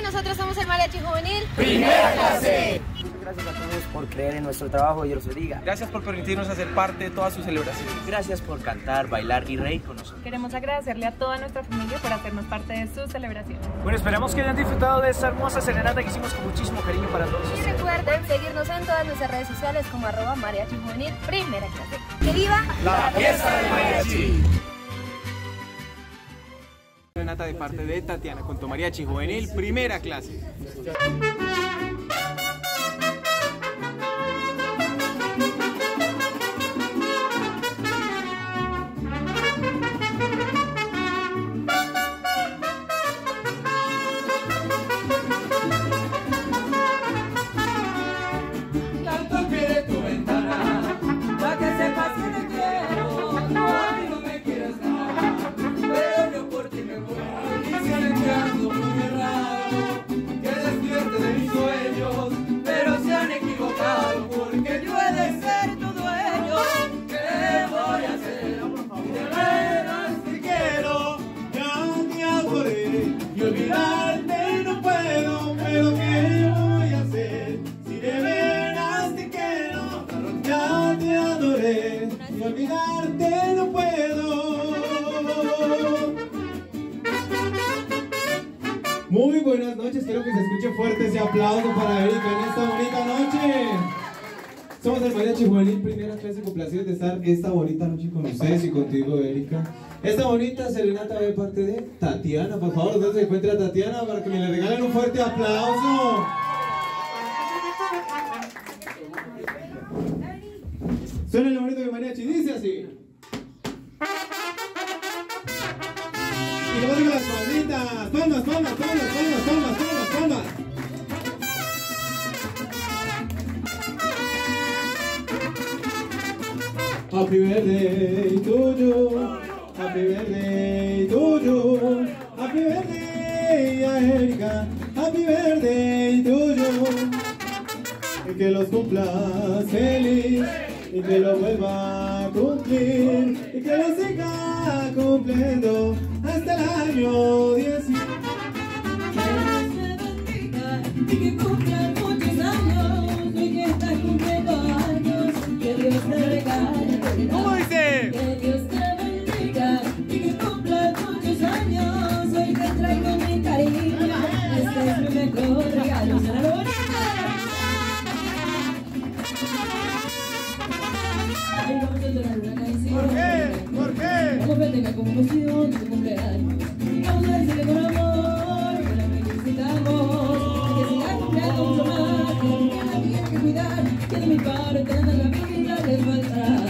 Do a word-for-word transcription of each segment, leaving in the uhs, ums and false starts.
nosotros somos el Mariachi Juvenil Primera Clase. Gracias a todos por creer en nuestro trabajo, Dios los bendiga. Gracias por permitirnos hacer parte de todas sus celebraciones. Gracias por cantar, bailar y reír con nosotros. Queremos agradecerle a toda nuestra familia por hacernos parte de sus celebraciones. Bueno, esperamos que hayan disfrutado de esta hermosa serenata que hicimos con muchísimo cariño para todos. Y recuerden seguirnos en todas nuestras redes sociales como arroba Mariachi Juvenil Primera Clase. ¡Que viva la fiesta del mariachi! Serenata de parte de Tatiana con tu Mariachi Juvenil Primera Clase. Olvidarte no puedo. Muy buenas noches, quiero que se escuche fuerte ese aplauso para Erika en esta bonita noche. Somos el Mariachi Juvenil Primera Clase, complacidos de estar esta bonita noche con ustedes y contigo, Erika. Esta bonita serenata de parte de Tatiana. Por favor, ¿dónde se encuentra Tatiana? Para que me le regalen un fuerte aplauso. Suena el bonito de mariachi, dice así. Y luego digo las palmitas. Palmas, palmas, palmas, palmas, palmas, palmas, palmas. Happy birthday to you. Happy birthday to you. Happy birthday a Erika. Happy birthday to you. Y que los cumplas feliz. Y que lo vuelva a cumplir, y que lo siga cumpliendo hasta el año diez. Y que cumplan muchos años, y que estás cumpliendo años, que Dios te regale. ¿Cómo dice? Que Dios te bendiga, y que cumplan muchos años, hoy te traigo mi cariño, este es mi mejor regalo. ¿Por qué? ¿Por qué? Vamos a festejar con emoción tu cumpleaños. Vamos a decirle con amor que la felicitamos. Que siga cumpliendo mucho más, que la niña la tiene que cuidar, que de mi parte nada en la vida les faltará.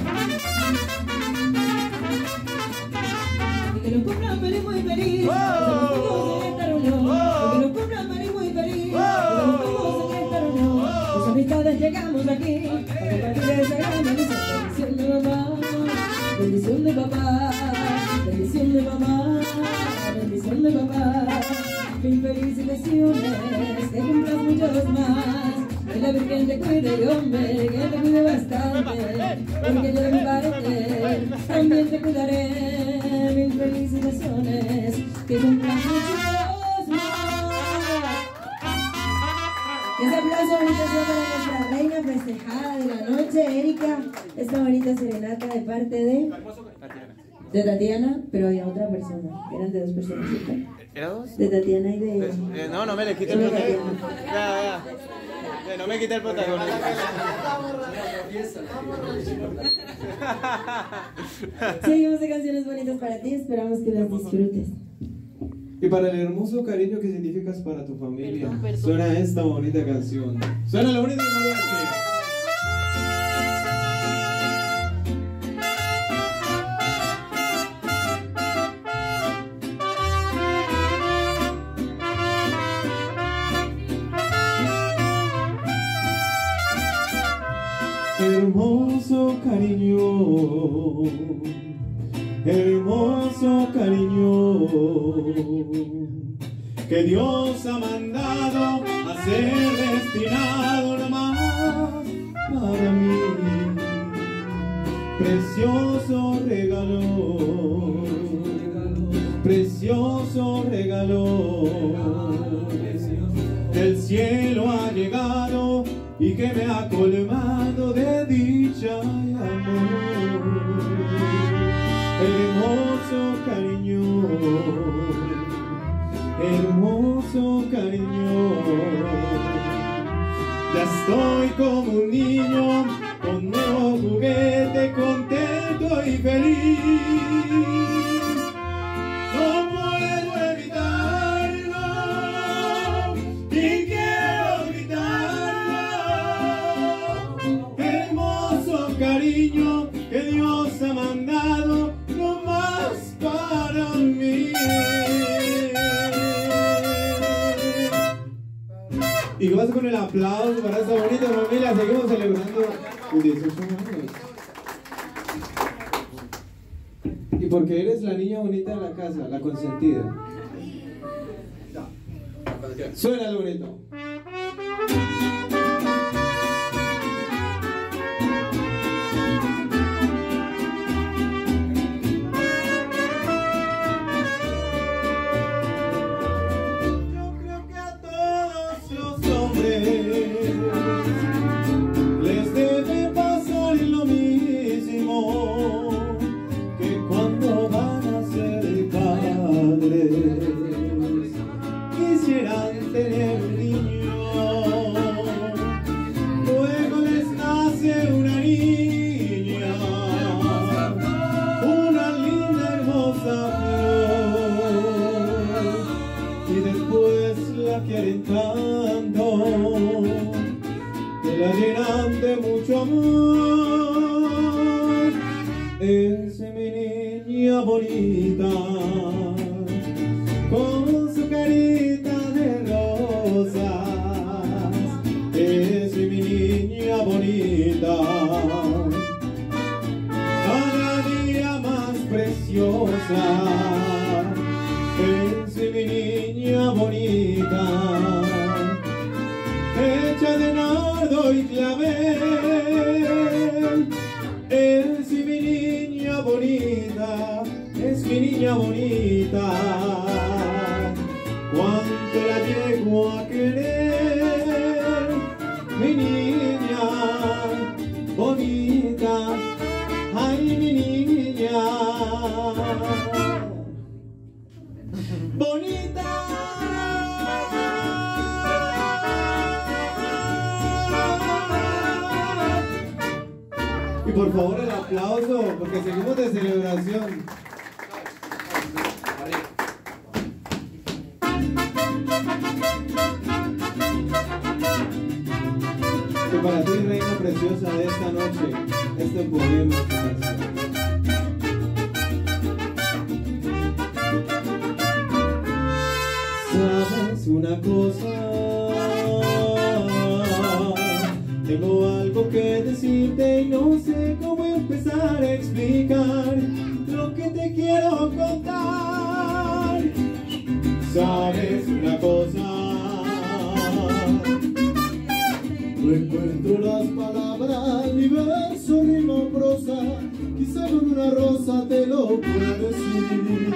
Y que lo cumplan feliz, muy feliz. Que los juegos en esta reunión. Que lo cumplan feliz, muy feliz. Que los juegos en esta reunión. Las amistades llegamos aquí a compartir esa gran bendición de mamá. Bendición de papá, bendición de mamá, bendición de papá. Mil felicitaciones, que cumplas muchos más. Que la Virgen te cuide y hombre, que te cuide bastante. Porque yo de mi parte también te cuidaré. Mil felicitaciones, que cumplas muchos más. Ese aplauso bonito sea para nuestra reina festejada de la noche, Erika. Esta bonita serenata de parte de de Tatiana, pero había otra persona. Eran de dos personas. ¿Era dos? De Tatiana y de... Eh, no, no me le quite el protagonismo. Ya, ya. Eh, no me quite el protagonismo. Seguimos de canciones bonitas para ti, esperamos que las disfrutes. Y para el hermoso cariño que significas para tu familia, perdón, perdón. Suena esta bonita canción. Suena la bonita de mariachi. Hermoso cariño, hermoso cariño, que Dios ha mandado a ser destinado nomás para mí. Precioso regalo, precioso precioso regalo del cielo ha llegado y que me ha colmado de dicha y amor. Hermoso cariño, hermoso cariño, ya estoy como un niño con nuevo juguete, contento y feliz. No puedo evitarlo y quiero gritarlo. Hermoso cariño que Dios ha mandado nomás para mí. ¿Y qué pasa con el aplauso para esta bonita familia? Seguimos celebrando los dieciocho años. Y porque eres la niña bonita de la casa, la consentida. Suena lo bonito. Les debe pasar lo mismo que cuando van a ser padres, quisieran tener un niño, luego les nace una niña, una linda hermosa flor, y después la quieren tanto que la llenan de mucho amor. Es mi niña bonita con su carita de rosas. Es mi niña bonita, cada día más preciosa. Es mi niña bonita, hecha de nardo y clavel. Es mi niña bonita, es mi niña bonita. Cuánto la llego a querer, mi niña bonita, ay mi niña bonita. Y por favor el aplauso, porque seguimos de celebración. Que para ti, reina preciosa de esta noche, este poema comienza. ¿Sabes una cosa? Tengo algo que decirte y no sé cómo empezar a explicar lo que te quiero contar. ¿Sabes una cosa? No encuentro las palabras, mi verso rima prosa, quizá con una rosa te lo puedo decir.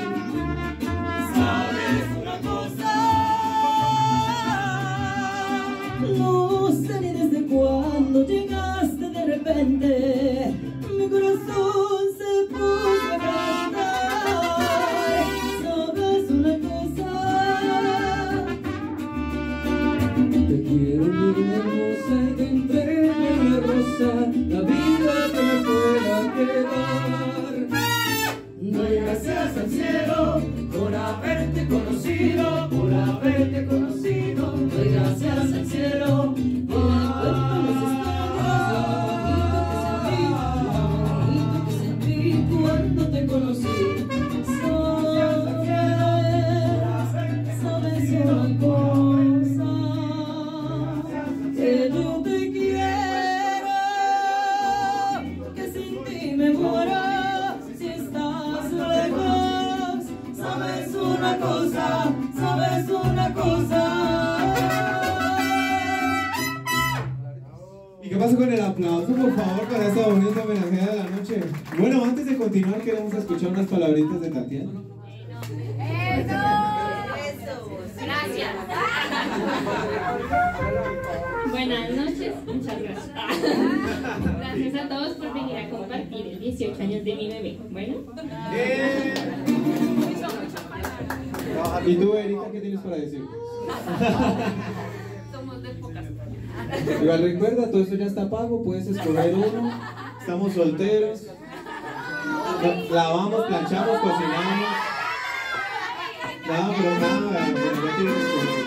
¿Sabes una cosa? No sé ni desde cuándo llegaste de repente, mi corazón se puso a cantar. ¿Sabes una cosa? Te quiero, niña hermosa, y te entrego una rosa, la vida que me pueda quedar. Doy gracias al cielo por haberte conocido, por haberte conocido. Doy gracias al cielo por cuéntame las historias, lo bonito que sentí, lo bonito que sentí cuando te conocí. Sabes una cosa, que yo te quiero, que sin ti me muero. Sabes una cosa, sabes una cosa. ¿Y qué pasa con el aplauso, por favor, para esta bonita homenajea de la noche? Bueno, antes de continuar queremos escuchar unas palabritas de Tatiana. Buenas noches, muchas gracias. Gracias a todos por venir a compartir el dieciocho años de mi bebé. Bueno. Eh. ¿Y tú, Erika, qué tienes para decir? Somos de pocas. Igual recuerda, todo esto ya está pago, puedes escoger uno. Estamos solteros. Lavamos, planchamos, cocinamos. No, pero nada, pero ya tienes que escoger.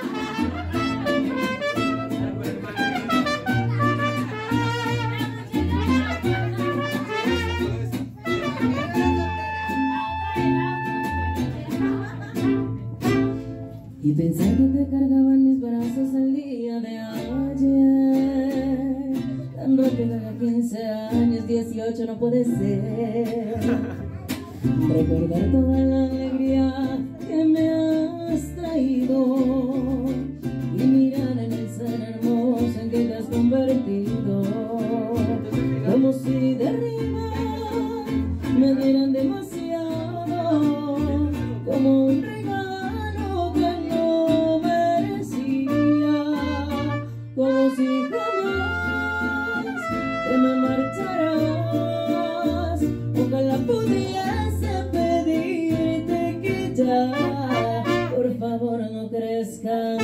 Y pensar que te cargaban mis brazos el día de ayer. Tan rápido que a quince años, dieciocho no puede ser. Recordar toda la alegría que me has traído y mirar en el ser hermoso en que te has convertido. Como si de arriba me dieran demasiado, como un regalo que no merecía, como si jamás te me marcharás. Ojalá pudiese pedirte que ya, por favor, no crezcas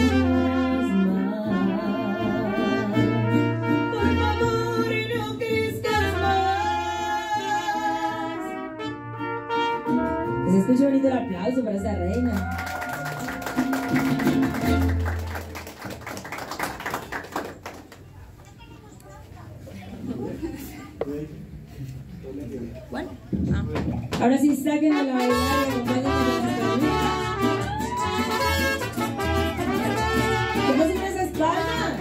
más. Por favor, no crezcas más. Que se escuche bonito el aplauso para esa reina. Bueno, ah. Ahora sí, saquen de la bailar y acompáñenme con las palmitas. ¿Cómo se esas palmas?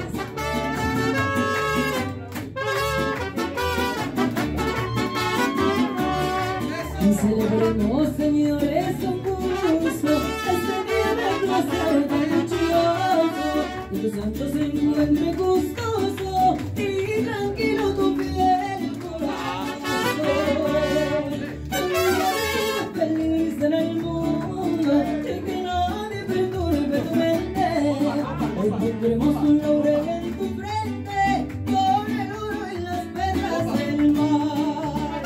Y celebremos, señores, con gusto este día de placer tan dichoso, que tu santo se encuentre gustoso y tranquilo tu piel corazón. Feliz en el mundo y que nadie perturbe tu mente. Hoy pondremos un laurel en tu frente con el oro en las perlas del mar.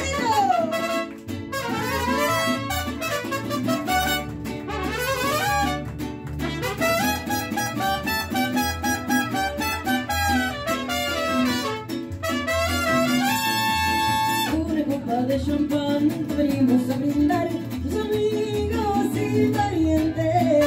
Una copa de champán te venimos a brindar, tus amigos y parientes.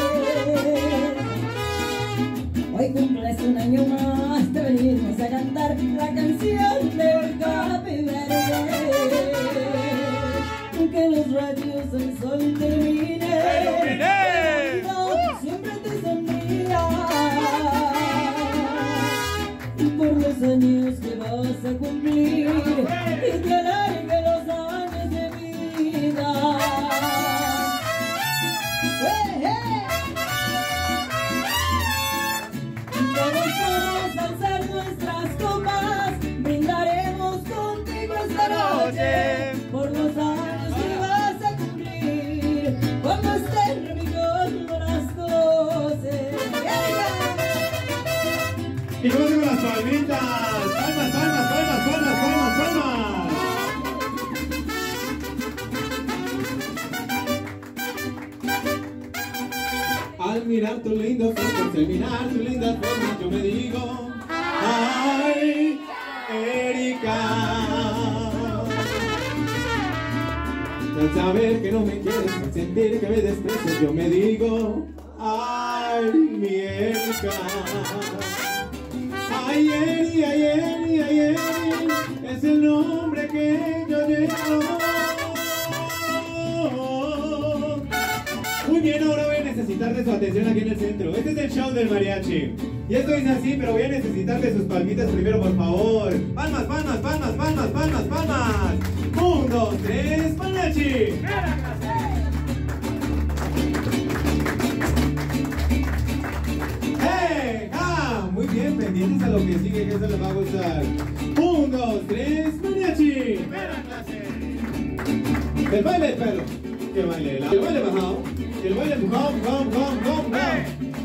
Hoy cumples un año más, te venimos a cantar la canción del Happy Birthday. Que los rayos del sol te iluminen, siempre te sonría por los años que vas a cumplir y te alargue los años de vida. ¡Hey, hey! Todos vamos a alzar nuestras copas, brindaremos contigo esta noche por los años que vas a cumplir cuando estén reviviendo las doce. Y luego con las palmitas. Palmas, palmas, palmas, palmas, palmas, palmas. Al mirar tus lindos ojos, al mirar tus lindas formas, yo me digo, ay, Erika. Al saber que no me quieres, al sentir que me desprecias, yo me digo, ay, mi Erika. Ay, Eri, ay, Eri, ay, Eri, es el nombre que yo llevo. Muy bien, ahora voy a necesitar de su atención aquí en el centro. Este es el show del mariachi. Y esto dice así, pero voy a necesitar de sus palmitas primero, por favor. Palmas, palmas, palmas, palmas, palmas, palmas. Un, dos, tres, mariachi. ¡Hey! ¡Ah! Muy bien, pendientes a lo que sigue, que eso les va a gustar. Un, dos, tres, mariachi. El baile del perro. ¿Qué baile? El baile bajado. El baile empujado, empujado, empujado, empujado.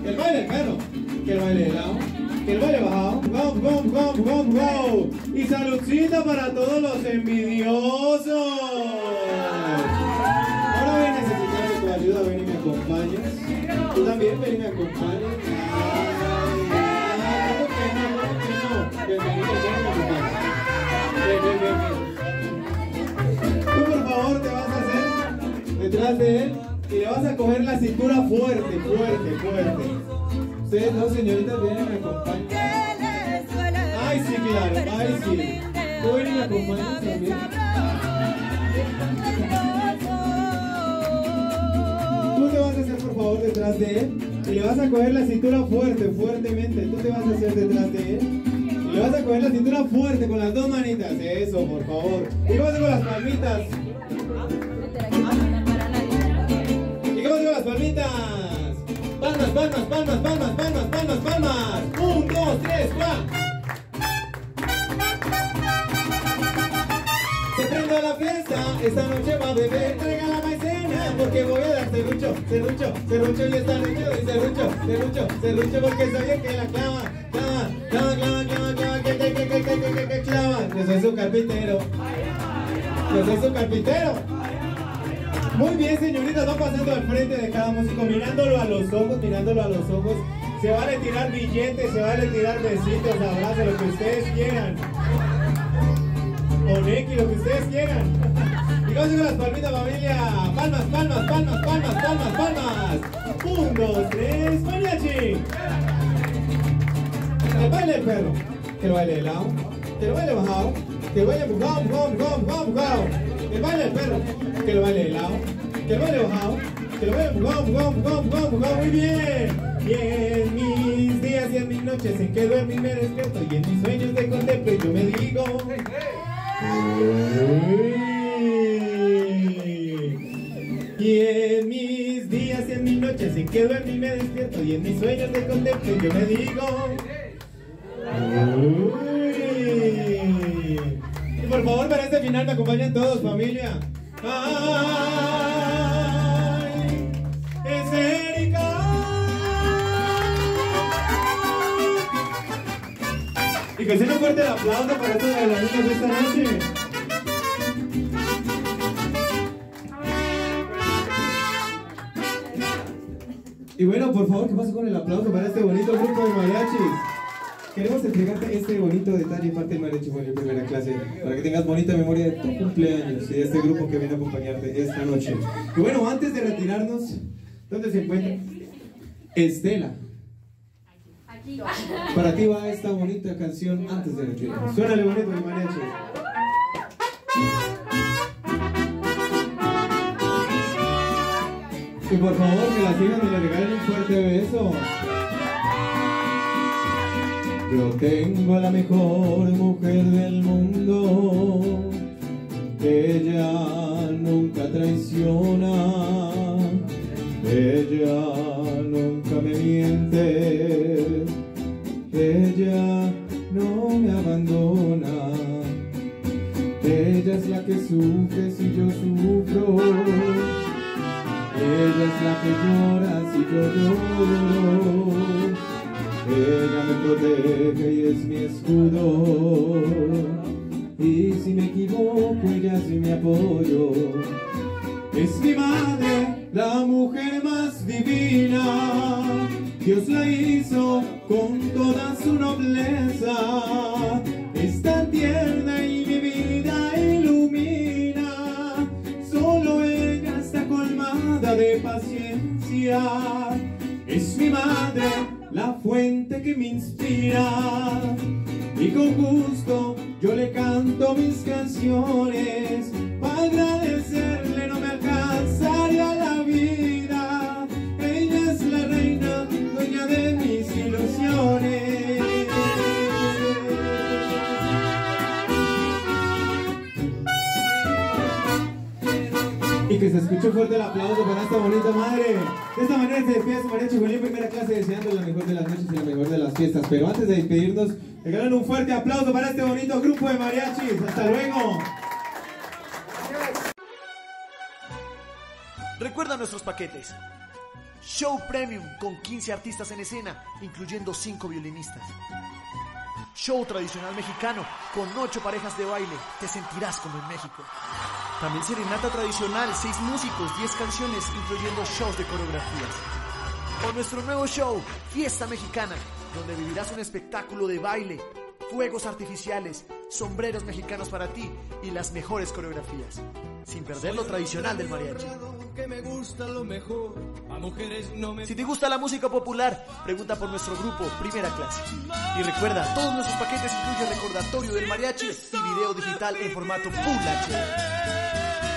que el baile de lado, que el baile bajado, go, go, go, go, go. Y saludcita para todos los envidiosos. Ahora voy a necesitar de tu ayuda, ven y me acompañas. Tú también, ven y me acompañas. ¿Cómo que no? ¿Cómo que no? Ven, ven, ven, ven, me acompañas. Ven, ven, ven, ven. Tú por favor te vas a hacer detrás de él y le vas a coger la cintura fuerte, fuerte, fuerte. Ustedes dos señoritas vienen y me acompañan. Ay, sí, claro, ay, sí. Tú ven y me acompañas también. Tú te vas a hacer por favor detrás de él y le vas a coger la cintura fuerte, fuertemente. Tú te vas a hacer detrás de él y le vas a coger la cintura fuerte con las dos manitas. Eso, por favor. Y vas a hacer con las palmitas. ¿Y qué pasa con las palmitas? Palmas, palmas, palmas, palmas, palmas, palmas, palmas. Un, dos, tres, cuatro. Se prende la fiesta, esta noche va a beber, traiga la maicena, porque voy a dar serrucho, serrucho, serrucho y esta noche doy serrucho, serrucho, serrucho, porque soy el que la clava, clava, clava, clava, clava, clava, que, que, que, que, que, que, que clava. Yo soy su carpintero, yo soy su carpintero. Muy bien, señoritas, van pasando al frente de cada músico, mirándolo a los ojos, mirándolo a los ojos. Se vale tirar billetes, se vale tirar besitos, abrazos, lo que ustedes quieran. O Neki, lo que ustedes quieran. Y vamos con las palmitas, familia. Palmas, palmas, palmas, palmas, palmas, palmas. Un, dos, tres, mariachi. El baile del perro. Que el baile de lado. Que el baile bajado. Que el baile empujado, empujado, empujado, empujado, empujado. El baile del perro. Que el baile de lado. Que el baile bajado. Que el baile empujado, empujado, empujado, empujado, empujado. Muy bien. Y en mis días y en mis noches en que duermo y me despierto y en mis sueños te contemplo y yo me digo. Y en mis días y en mis noches en que duermo y me despierto y en mis sueños te contemplo y yo me digo. Y por favor para este final me acompañan todos, familia. Ay, es Erika. Y que sea un fuerte el aplauso para estos bailarinos de esta noche. Y bueno, por favor, ¿qué pasa con el aplauso para este bonito grupo de mariachis? Queremos entregarte este bonito detalle parte del mariachi en primera clase para que tengas bonita memoria de tu cumpleaños y de este grupo que viene a acompañarte esta noche. Y bueno, antes de retirarnos, ¿dónde se encuentra? Estela. Para ti va esta bonita canción antes de retirarnos. Suénale bonito mi mariachi. Y por favor que las hijas me le regalen un fuerte beso. Yo tengo a la mejor mujer del mundo. Ella nunca traiciona. Ella nunca me miente. Ella no me abandona. Ella es la que sufre si yo sufro. Ella es la que llora si yo lloro. Ella me protege y es mi escudo. Y si me equivoco ella es mi apoyo. Es mi madre, la mujer más divina. Dios la hizo con toda su nobleza. Es tan tierna y mi vida ilumina. Solo ella está colmada de paciencia. Es mi madre, la fuente que me inspira. Y con gusto yo le canto mis canciones. Para agradecerle no me alcanzaría la vida. Ella es la reina, dueña de mis ilusiones. Y que se escuche fuerte el aplauso para esta bonita madre. De esta manera se despide su mariachi Juvenil en primera clase, deseando la mejor de las noches y la mejor de las fiestas. Pero antes de despedirnos, regalan un fuerte aplauso para este bonito grupo de mariachis. ¡Hasta luego! Recuerda nuestros paquetes. Show Premium con quince artistas en escena, incluyendo cinco violinistas. Show tradicional mexicano con ocho parejas de baile, te sentirás como en México. También serenata tradicional, seis músicos, diez canciones, incluyendo shows de coreografías. O nuestro nuevo show, Fiesta Mexicana, donde vivirás un espectáculo de baile, fuegos artificiales, sombreros mexicanos para ti y las mejores coreografías, sin perder lo tradicional del mariachi. Si te gusta la música popular, pregunta por nuestro grupo Primera Clase. Y recuerda, todos nuestros paquetes incluyen recordatorio del mariachi y video digital en formato Full H D.